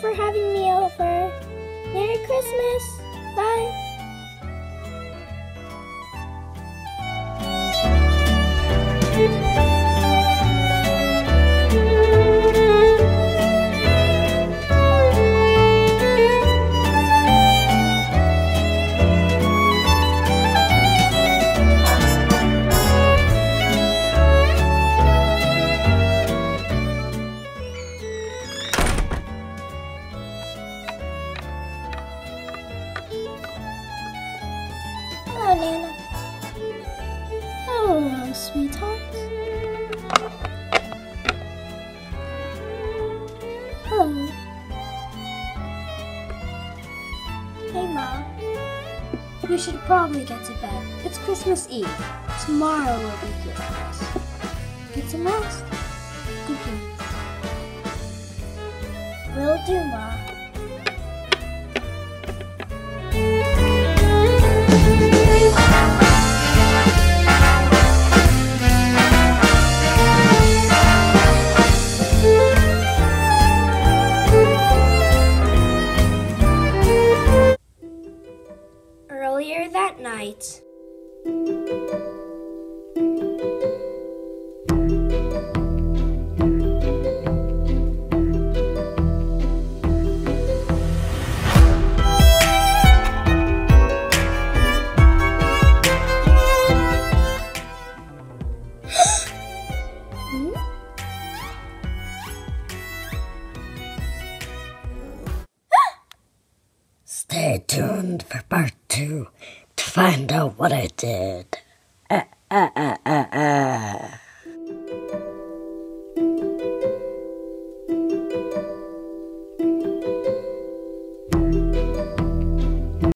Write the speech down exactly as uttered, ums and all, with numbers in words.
for having me over. Merry Christmas. Bye. Hello, Nana. Hello, sweetheart. Hello. Hey, Mom. You should probably get to bed. It's Christmas Eve. Tomorrow will be Christmas. Get some rest. Good dreams. Will do, Mom. Earlier that night, hmm? Stay tuned for part two to find out what I did. Uh, uh, uh.